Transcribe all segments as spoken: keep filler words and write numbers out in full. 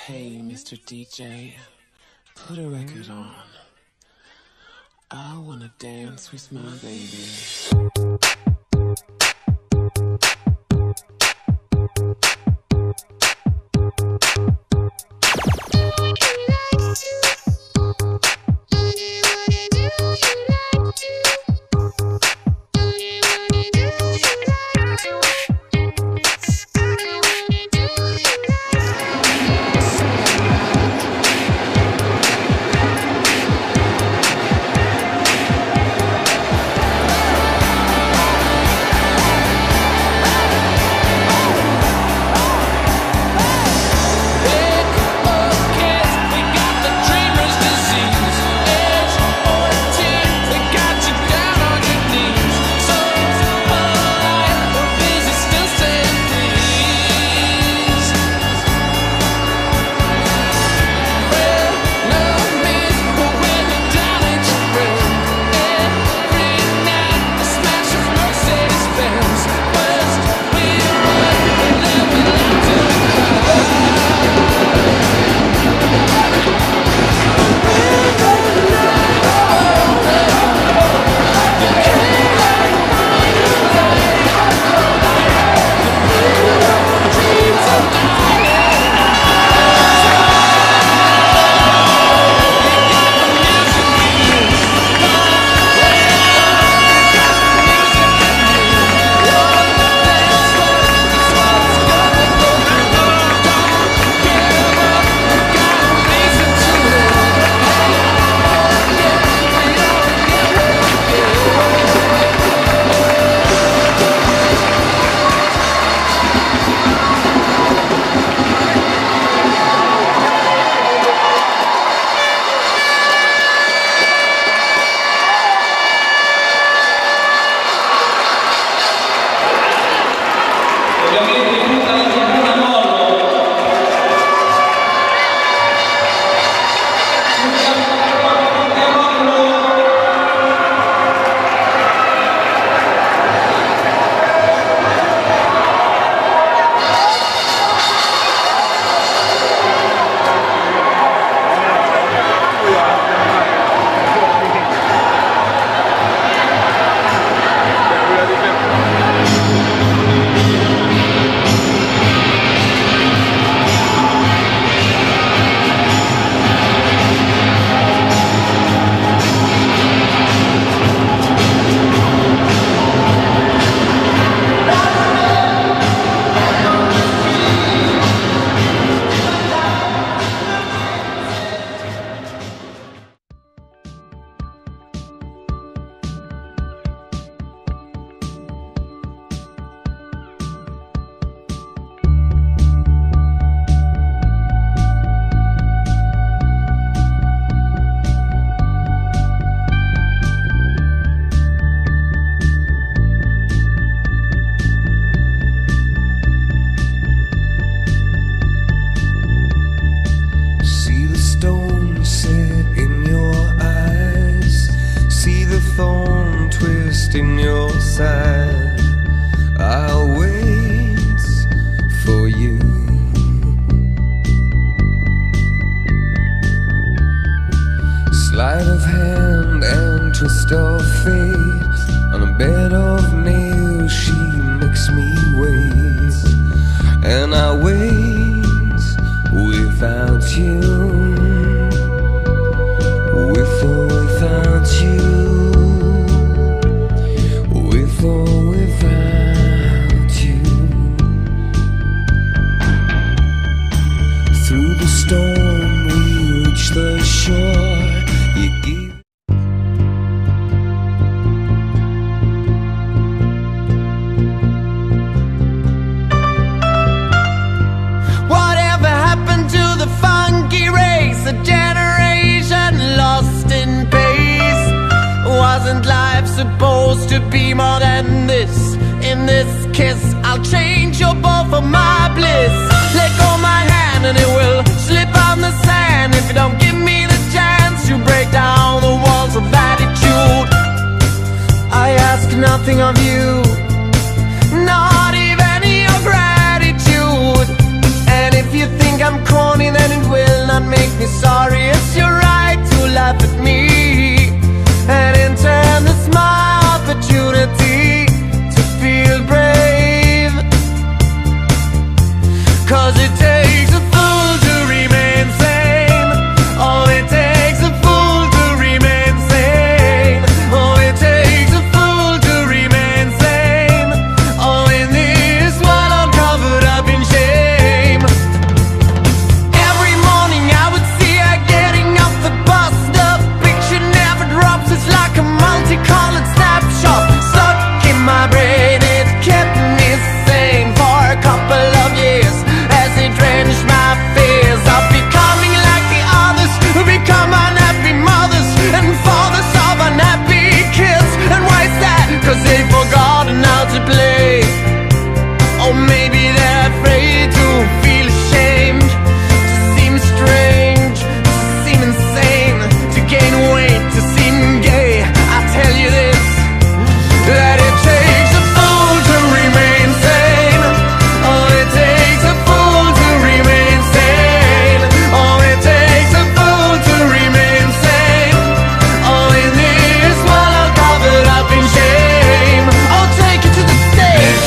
Hey, Mister D J, put a record on. I wanna dance with my baby. In your side, I'll wait for you. Sleight of hand and twist of fate, on a bed of nails she makes me wait, and I wait without you, with or without you. With or without you. Through the storm we reach the shore. You give whatever happened to the funky race? A generation lost in pace. Wasn't life supposed to be more than this? In this kiss, I'll change your bow for my bliss. Let go my hand and it will slip on the sand. If you don't give me the chance to break down the walls of attitude, I ask nothing of you, not even your gratitude. And if you think I'm corny, then Sorry, it's your right to laugh at me, and in turn it's my opportunity to feel brave. Cause it takes a fool to remain sane. Oh, it takes a fool to remain sane. Oh, it takes a fool to remain sane. Oh, in this world I'm covered up in shame. Every morning I would see her getting off the bus. The picture never drops, it's like a multicolored snapshot stuck in my brain. It kept me sane for a couple of years as they drenched my fears of becoming like the others who become unhappy mothers and fathers of unhappy kids. And why is that? Cause they've forgotten how to play. Or maybe they're afraid to feel ashamed, to seem strange, to seem insane, to gain weight, to seem gay. I tell you this, that it takes a fool to remain sane. Oh, it takes a fool to remain sane. Oh, it takes a fool to remain sane. Oh, in this world I'm covered up in shame. Oh, take it to the stage.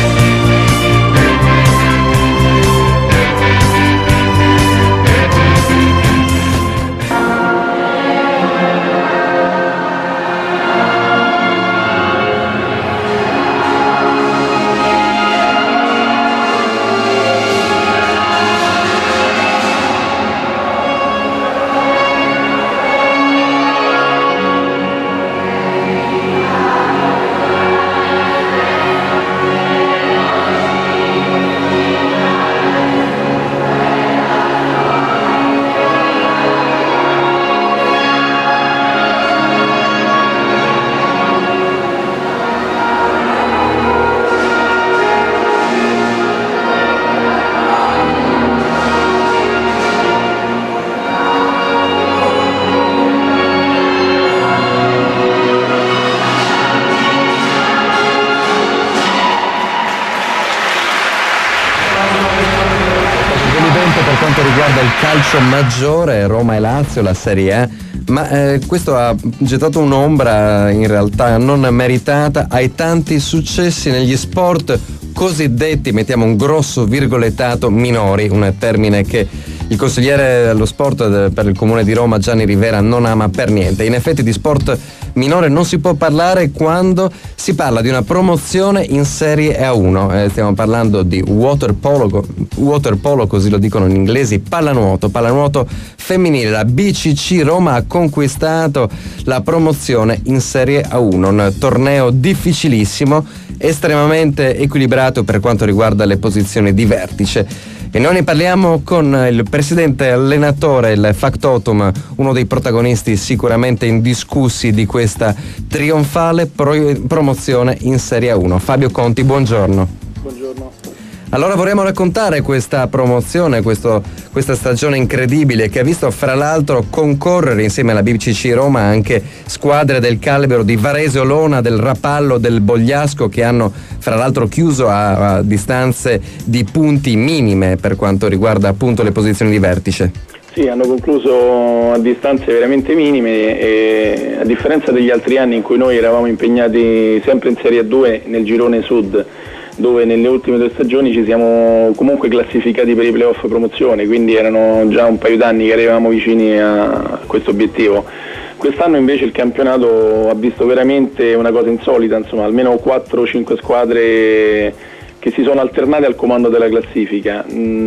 Per quanto riguarda il calcio maggiore, Roma e Lazio, la Serie A, ma eh, questo ha gettato un'ombra in realtà non meritata ai tanti successi negli sport cosiddetti, mettiamo un grosso virgolettato, minori, un termine che il consigliere allo sport per il comune di Roma Gianni Rivera non ama per niente. In effetti di sport minore non si può parlare quando si parla di una promozione in Serie A uno. Eh, stiamo parlando di water polo, water polo, così lo dicono in inglese, pallanuoto, pallanuoto femminile. La B C C Roma ha conquistato la promozione in Serie A uno, un torneo difficilissimo, estremamente equilibrato per quanto riguarda le posizioni di vertice. E noi ne parliamo con il presidente allenatore, il factotum, uno dei protagonisti sicuramente indiscussi di questa trionfale pro- promozione in Serie A uno. Fabio Conti, buongiorno. Buongiorno. Allora vorremmo raccontare questa promozione, questo, questa stagione incredibile che ha visto fra l'altro concorrere insieme alla B C C Roma anche squadre del calibro di Varese Olona, del Rapallo, del Bogliasco, che hanno fra l'altro chiuso a, a distanze di punti minime per quanto riguarda appunto le posizioni di vertice. Sì, hanno concluso a distanze veramente minime e a differenza degli altri anni in cui noi eravamo impegnati sempre in Serie A due nel girone sud, dove nelle ultime due stagioni ci siamo comunque classificati per i playoff promozione, quindi erano già un paio d'anni che eravamo vicini a questo obiettivo. Quest'anno invece il campionato ha visto veramente una cosa insolita, insomma, almeno quattro o cinque squadre che si sono alternate al comando della classifica.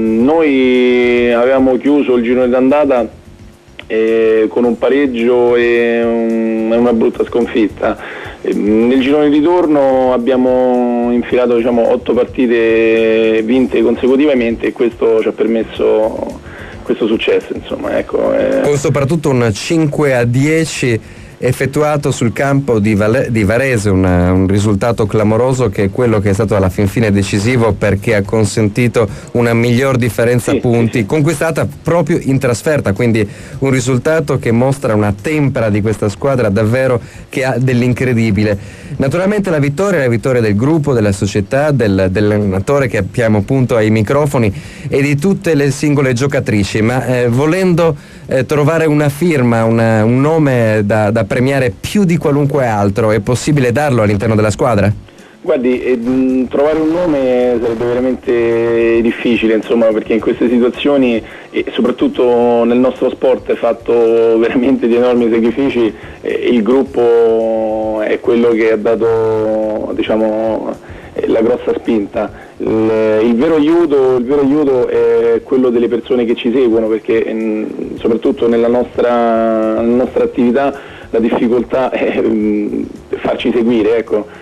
Noi avevamo chiuso il girone d'andata eh, con un pareggio e un, una brutta sconfitta. Nel girone di ritorno abbiamo infilato diciamo, otto partite vinte consecutivamente e questo ci ha permesso questo successo, insomma, ecco. Eh. Con soprattutto un cinque a dieci effettuato sul campo di, Vale- di Varese, una, un risultato clamoroso che è quello che è stato alla fin fine decisivo perché ha consentito una miglior differenza sì, punti sì. conquistata proprio in trasferta, quindi un risultato che mostra una tempera di questa squadra davvero che ha dell'incredibile. Naturalmente la vittoria è la vittoria del gruppo, della società, del, dell'allenatore che abbiamo appunto ai microfoni e di tutte le singole giocatrici, ma eh, volendo eh, trovare una firma, una, un nome da, da premiare più di qualunque altro, è possibile darlo all'interno della squadra? Guardi, eh, mh, trovare un nome sarebbe veramente difficile, insomma, perché in queste situazioni, e soprattutto nel nostro sport fatto veramente di enormi sacrifici, eh, il gruppo è quello che ha dato, diciamo, eh, la grossa spinta. Il, il vero aiuto, il vero aiuto è quello delle persone che ci seguono, perché mh, soprattutto nella nostra, nella nostra attività la difficoltà è mh, farci seguire, ecco.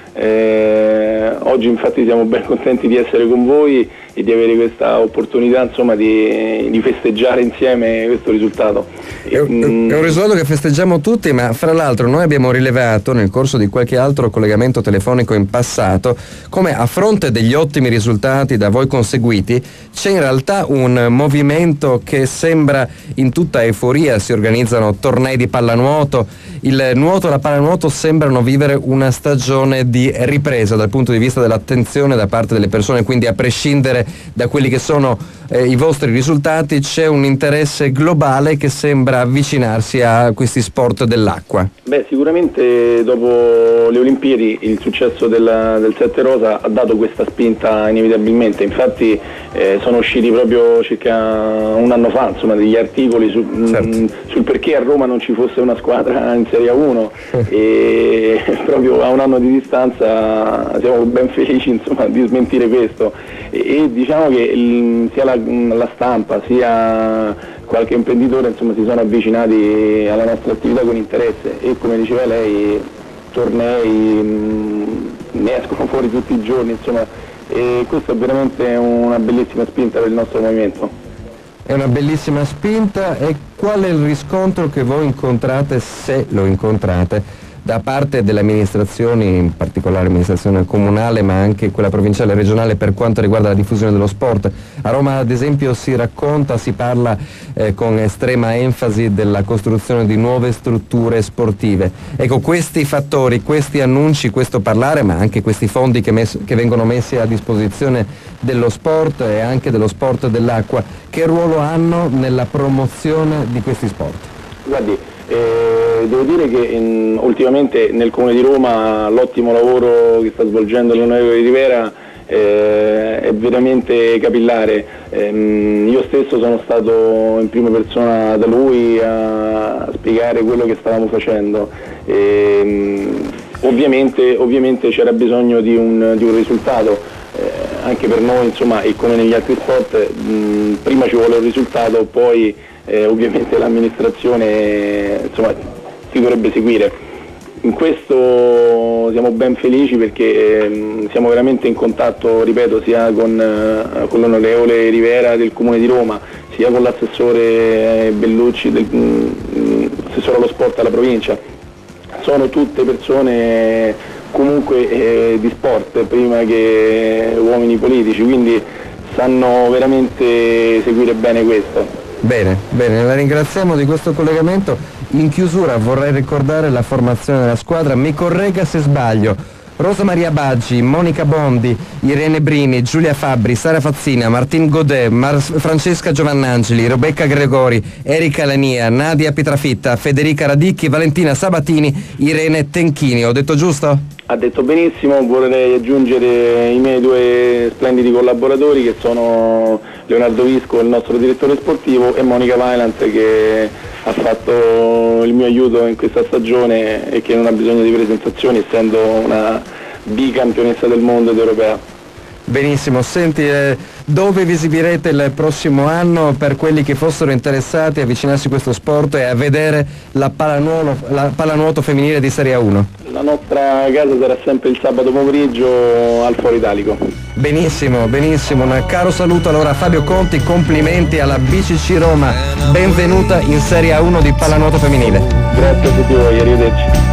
Eh, oggi infatti siamo ben contenti di essere con voi e di avere questa opportunità, insomma, di, di festeggiare insieme questo risultato. È un, è un risultato che festeggiamo tutti, ma fra l'altro noi abbiamo rilevato nel corso di qualche altro collegamento telefonico in passato come a fronte degli ottimi risultati da voi conseguiti c'è in realtà un movimento che sembra in tutta euforia. Si organizzano tornei di pallanuoto, il nuoto e la pallanuoto sembrano vivere una stagione di ripresa dal punto di vista dell'attenzione da parte delle persone, quindi a prescindere da quelli che sono eh, i vostri risultati c'è un interesse globale che sembra avvicinarsi a questi sport dell'acqua. Beh, sicuramente dopo le Olimpiadi il successo della, del sette rosa ha dato questa spinta inevitabilmente, infatti eh, sono usciti proprio circa un anno fa, insomma, degli articoli su, certo. mh, sul perché a Roma non ci fosse una squadra in Serie uno e proprio a un anno di distanza siamo ben felici, insomma, di smentire questo e, e diciamo che il, sia la, la stampa sia qualche imprenditore, insomma, si sono avvicinati alla nostra attività con interesse e, come diceva lei, tornei mh, ne escono fuori tutti i giorni, insomma, e questo è veramente una bellissima spinta per il nostro movimento. È una bellissima spinta. E qual è il riscontro che voi incontrate, se lo incontrate, da parte delle amministrazioni, in particolare l'amministrazione comunale ma anche quella provinciale e regionale, per quanto riguarda la diffusione dello sport? A Roma ad esempio si racconta, si parla eh, con estrema enfasi della costruzione di nuove strutture sportive. Ecco, questi fattori, questi annunci, questo parlare, ma anche questi fondi che, mes- che vengono messi a disposizione dello sport e anche dello sport dell'acqua, che ruolo hanno nella promozione di questi sport? Guardi, Eh, devo dire che in, ultimamente nel Comune di Roma l'ottimo lavoro che sta svolgendo l'onorevole Rivera eh, è veramente capillare. Eh, io stesso sono stato in prima persona da lui a, a spiegare quello che stavamo facendo. Eh, ovviamente, ovviamente c'era bisogno di un, di un risultato, eh, anche per noi, insomma, e come negli altri sport, mh, prima ci vuole un risultato, poi Eh, ovviamente l'amministrazione, insomma, si dovrebbe seguire. In questo siamo ben felici perché eh, siamo veramente in contatto, ripeto, sia con, eh, con l'onorevole Rivera del Comune di Roma, sia con l'assessore Bellucci, del, mh, assessore allo sport alla provincia. Sono tutte persone comunque eh, di sport prima che uomini politici, quindi sanno veramente seguire bene questo. Bene, bene, la ringraziamo di questo collegamento. In chiusura vorrei ricordare la formazione della squadra, mi corregga se sbaglio: Rosa Maria Baggi, Monica Bondi, Irene Brini, Giulia Fabbri, Sara Fazzina, Martin Godet, Mar- Francesca Giovannangeli, Rebecca Gregori, Erika Lania, Nadia Pietrafitta, Federica Radicchi, Valentina Sabatini, Irene Tenchini. Ho detto giusto? Ha detto benissimo. Vorrei aggiungere i miei due splendidi collaboratori, che sono Leonardo Visco, il nostro direttore sportivo, e Monica Vailant, che ha fatto il mio aiuto in questa stagione e che non ha bisogno di presentazioni, essendo una bicampionessa del mondo ed europea. Benissimo, senti, eh, dove vi esibirete il prossimo anno per quelli che fossero interessati a avvicinarsi a questo sport e a vedere la pallanuoto, la pallanuoto femminile di Serie uno? la nostra casa sarà sempre il sabato pomeriggio al Foro Italico. Benissimo, benissimo, un caro saluto allora a Fabio Conti, complimenti alla B C C Roma, benvenuta in Serie A uno di pallanuoto femminile. Grazie a tutti voi, arrivederci.